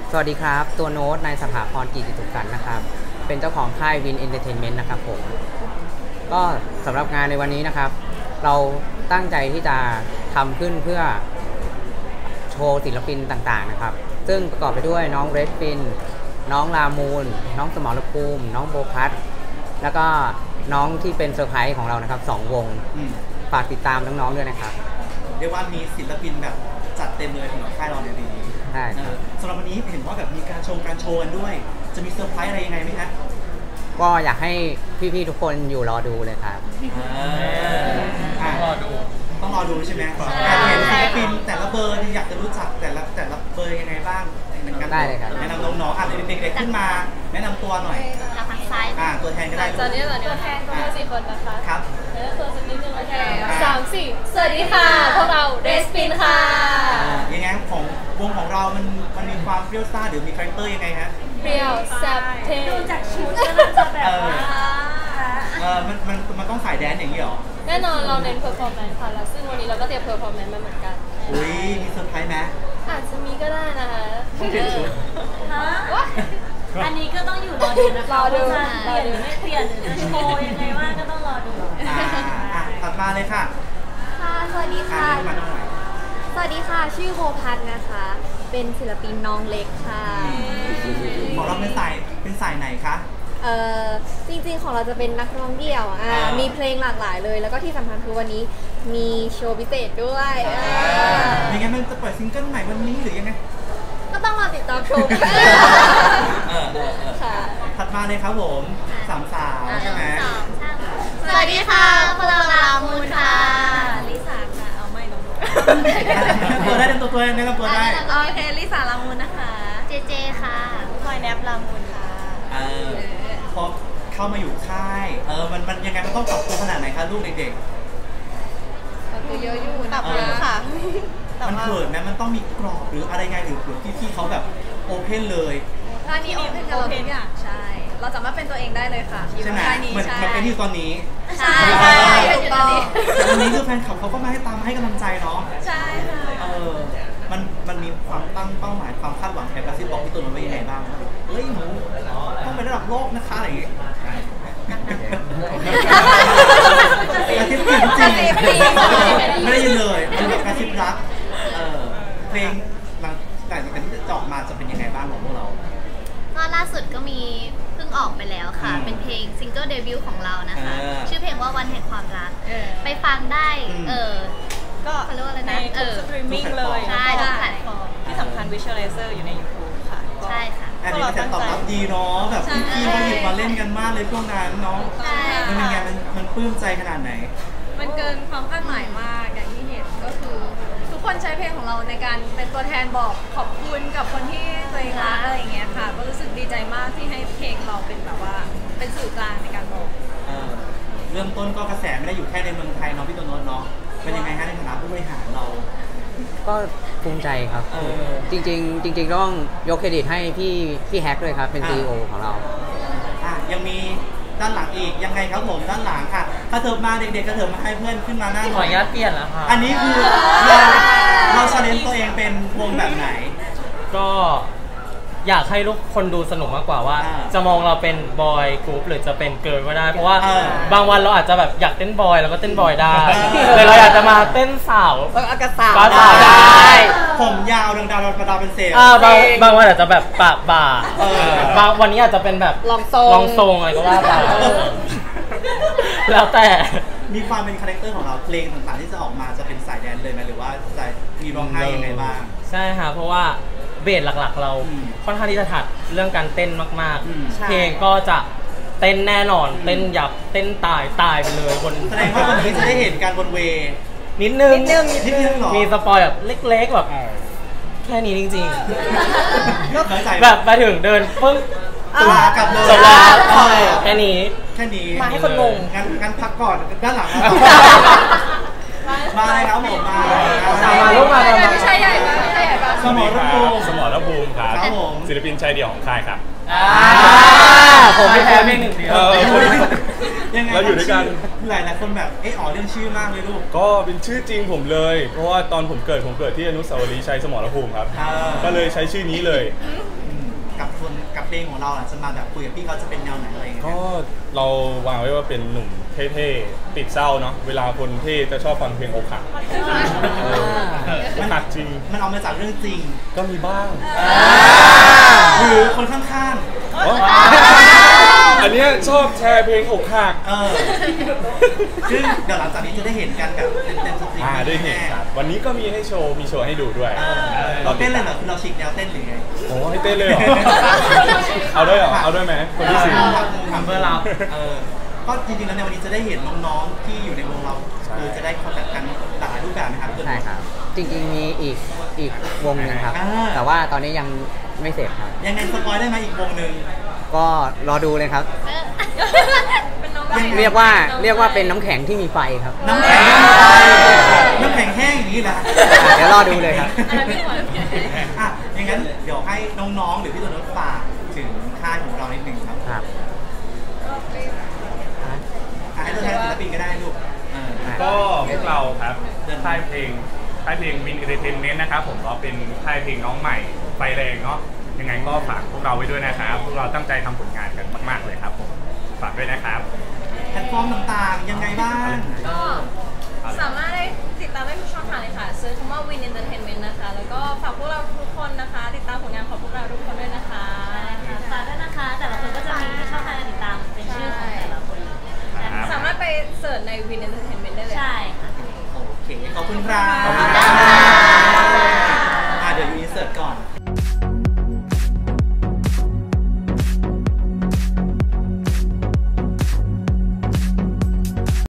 สวัสดีครับตัวโน้ตนายสถาพรกิติสุขสันต์นะครับเป็นเจ้าของค่ายวินเอนเตอร์เทนเมนต์นะครับผมก็สำหรับงานในวันนี้นะครับเราตั้งใจที่จะทำขึ้นเพื่อโชว์ศิลปินต่างๆนะครับซึ่งประกอบไปด้วยน้องเรดฟินน้องลามูนน้องสมรภูมิน้องโบคัสแล้วก็น้องที่เป็นเซอร์ไพรส์ของเรานะครับ2 วงฝากติดตามน้องๆด้วยนะครับเรียกว่ามีศิลปินแบบจัดเต็มเลยสำหรับค่ายเราในปีนี้ใช่ครับสำหรับวันนี้เห็นว่าแบบมีการโชว์กันด้วยจะมีเซอร์ไพรส์อะไรยังไงไหมฮะก็อยากให้พี่ๆทุกคนอยู่รอดูเลยครับต้องรอดูใช่ไหมเห็นศิลปินแต่ละเบอร์อยากจะรู้จักแต่ละเบอร์ยังไงบ้างได้เลยครับแนะนำน้องๆเด็กๆขึ้นมาแนะนำตัวหน่อยทางซ้ายตัวแทนก็ได้ตอนนี้ตัวแทนก็มี4 คนนะคะครับแล้วตัวสักนิดนึงโอเค3 4สวัสดีค่ะพวกเราเดสปินค่ะยังไงของวงของเรามันมีความเปรี้ยวซ่าหรือมีคาแรคเตอร์ยังไงฮะเปรี้ยวแซ่บเท่ดูจากชุดก็น่าจะแบบว่ามันต้องสายแดนอย่างนี้หรอแน่นอนเราเน้นเพอร์ฟอร์แมนซ์ค่ะแล้วซึ่งวันนี้เราก็เตรียมเพอร์ฟอร์แมนซ์มาเหมือนกันอุ้ยมีเซอร์ไพรส์ไหมอาจจะมีก็ได้นะคะต้องเปลี่ยนชุดอันนี้ก็ต้องอยู่รอดูนะคะว่าจะเปลี่ยนหรือไม่เปลี่ยนหรือจะโชว์ยังไงว่าก็ต้องรอดูถัดมาเลยค่ะค่ะสวัสดีค่ะสวัสดีค่ะชื่อโบพันนะคะเป็นศิลปินน้องเล็กค่ะของเราเป็นสายไหนคะจริงๆของเราจะเป็นนักร้องเดี่ยวมีเพลงหลากหลายเลยแล้วก็ที่สำคัญคือวันนี้มีโชว์พิเศษด้วยยังไงมันจะเปิดซิงเกิลใหม่วันนี้หรือยังไงก็ต้องรอติดตามชมค่ะถัดมาเลยครับผม3 สาวใช่ไหมสวัสดีค่ะพวกเราลามูนค่ะลิซ่าค่ะเอาไม่ลงตัวได้ตัวแนะนำตัวได้โอเคลิซ่าลามูนนะคะเจเจค่ะพลอยแนบลามูนค่ะพอเข้ามาอยู่ค่ายมันยังไงมันต้องปรับตัวขนาดไหนคะลูกเด็กๆปรับตัวเยอะอยู่ปรับเยอะค่ะมันเขินนะมันต้องมีกรอบหรืออะไรไงหรือพี่เขาแบบโอเพนเลยท่านี้โอเพนกับเราทุกอย่างใช่เราสามารถเป็นตัวเองได้เลยค่ะใช่ไหมมันเป็นที่ตอนนี้ใช่ถูกต้องแต่วันนี้คือแฟนคลับเขาก็มาให้ตามให้กำลังใจเนาะใช่ค่ะมันมีความตั้งเป้าหมายความคาดหวังแอบกระซิบบอกพี่ตุลไว้ยังไงบ้างเฮ้ยหนูต้องไประดับโลกนะคะอะไรอย่างเงี้ยกระซิบจริงไม่ได้ยินเลยมันแบบกระซิบรักเพลงหลังจากที่จะจบมาจะเป็นยังไงบ้างของพวกเราก็ล่าสุดก็มีเพิ่งออกไปแล้วค่ะเป็นเพลงซิงเกิลเดบิวต์ของเรานะคะชื่อเพลงว่าวันแห่งความรักไปฟังได้ก็เขาเรียกว่าอะไรนะสตรีมมิ่งเลยใช่ทุกแพลตฟอร์มที่สำคัญวิชวลไลเซอร์อยู่ใน YouTube ค่ะใช่ค่ะอันนี้จะตอบรับดีเนาะแบบพี่เขาหยิบมาเล่นกันมากเลยช่วงนั้นเนาะมันเป็นไงมันปลื้มใจขนาดไหนมันเกินความคาดหมายมากอย่างที่เห็นก็คือทุกคนใช้เพลงของเราในการเป็นตัวแทนบอกขอบคุณกับคนที่ตัวเองรักอะไรอย่างเงี้ยค่ะก็รู้สึกดีใจมากที่ให้เพลงเราเป็นแบบว่าเป็นสื่อกลางในการบอกเริ่มต้นก็กระแสไม่ได้อยู่แค่ในเมืองไทยเนาะพี่ตัวโน้ตเนาะเป็นยังไงฮะในฐานะผู้บริหารเราก็ภูมิใจครับจริงต้องยกเครดิตให้พี่แฮกด้วยครับเป็น CEO ของเรายังมีด้านหลังอีกยังไงครับผมด้านหลังค่ะถ้าเถิบมาเด็กๆก็เถิบมาให้เพื่อนขึ้นมาหน้าขออนุญาตเปลี่ยนแล้วค่ะอันนี้คือเราเชลเลนตัวเองเป็นวงแบบไหนก็อยากให้ทุกคนดูสนุกมากกว่าว่าจะมองเราเป็นบอยกรุ๊ปหรือจะเป็นเกิร์ลก็ได้เพราะว่าบางวันเราอาจจะแบบอยากเต้นบอยแล้วก็เต้นบอยได้เลยเราอยากจะมาเต้นสาวกระสาวได้ผมยาวดังดาวประดาเป็นเซลบางวันอาจจะแบบปากบ่าบางวันนี้อาจจะเป็นแบบลองทรงอะไรก็ว่าไปแล้วแต่มีความเป็นคาแรคเตอร์ของเราเพลงต่างๆที่จะออกมาจะเป็นสายแดนเลยไหมหรือว่าจะมีร้องไห้ยังไงบ้างใช่ค่ะเพราะว่าเบสหลักๆเราค่อนข้างที่จะถัดเรื่องการเต้นมากๆเพลงก็จะเต้นแน่นอนเต้นยับเต้นตายไปเลยบนแสดงว่าวันนี้จะได้เห็นการบนเวนิดนึงมีสปอยแบบเล็กๆแบบแค่นี้จริงๆแบบมาถึงเดินปึ้งกลับเลยจบแล้วแค่นี้มาให้คนงงงั้นพักก่อนด้านหลังมาเลยครับผมมาลูกมาไม่ใช่ใหญ่มากสมรภูมิครับศิลปินชายเดี่ยวของค่ายครับผมไม่แพ้เพียงหนึ่งเดียวเราอยู่ด้วยกันหลายคนแบบเรื่องชื่อมากเลยลูกก็เป็นชื่อจริงผมเลยเพราะว่าตอนผมเกิดที่อนุสาวรีย์ชัยสมรภูมิครับก็เลยใช้ชื่อนี้เลยเพลงของเราจะมาแบบคุยกับพี่เขาจะเป็นแนวไหนอะไรอย่างเงี้ยก็เราวางไว้ว่าเป็นหนุ่มเท่ๆติดเศร้าเนาะเวลาคนเท่จะชอบฟังเพลงอกหักอกหักจริงมันเอามาจากเรื่องจริงก็มีบ้างหรือคนข้างอ๋ออันเนี้ยชอบแชร์เพลงอกหักซึ่งเดี๋ยวหลังจากนี้จะได้เห็นกันแบบเต็มๆสตรีมได้เห็นครับวันนี้ก็มีให้โชว์มีโชว์ให้ดูด้วยเราเต้นเลยเหรอคือเราฉีกแนวเต้นหรือไงโอ้ให้เต้นเลยเหรอเอาด้วยเหรอเอาด้วยไหมคนที่สี่ทำเพื่อเราก็จริงๆแล้วในวันนี้จะได้เห็นน้องๆที่อยู่ในวงเราใช่คือจะได้คอนแทคกันหลากหลายรูปแบบไหมครับใช่ครับ จริงๆมีอีกวงหนึ่งครับ แต่ว่าตอนนี้ยังไม่เสร็จครับยังไงสปอยได้ไหมอีกวงหนึ่งก็รอดูเลยครับเป็นน้องเรียกว่าเป็นน้ำแข็งที่มีไฟครับน้ำแข็งน้ำแข็งแห้งอย่างนี้นะเดี๋ยวรอดูเลยครับอ่ะอย่างนั้นเดี๋ยวให้น้องๆหรือพี่ตัวน้องฝากถึงค่ายของเรานิดนึงครับครับให้ตัวแทนศิลปินก็ได้ลูกก็พวกเราครับค่ายเพลงวินเอนเตอร์เทนเมนต์นะครับผมก็เป็นค่ายเพลงน้องใหม่ไฟแรงเนาะยังไงก็ฝากพวกเราไว้ด้วยนะครับพวกเราตั้งใจทำผลงานกันมากๆเลยครับผมฝากด้วยนะครับแพลตฟอร์มต่างๆยังไงบ้างก็สามารถได้ติดตามได้ทุกช่องทางเลยค่ะเซิร์ชคำว่า Win Entertainment นะคะ แล้วก็ฝากพวกเราทุกคนนะคะ ติดตามผลงานของพวกเราทุกคนด้วยนะคะ